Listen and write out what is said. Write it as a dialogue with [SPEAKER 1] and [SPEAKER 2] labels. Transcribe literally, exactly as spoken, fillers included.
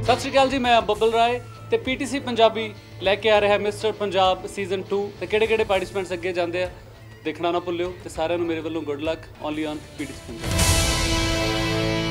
[SPEAKER 1] सत श्री अकाल जी, मैं बब्बल राय ते पीटीसी पंजाबी लैके आ रहा है मिस्टर पंजाब सीजन टू। तो किहड़े किहड़े पार्टिसिपेंट्स अगे जाते हैं देखना ना भुल्लियो। तो सारिਆਂ ਨੂੰ मेरे वालों good luck only on PTC Punjab.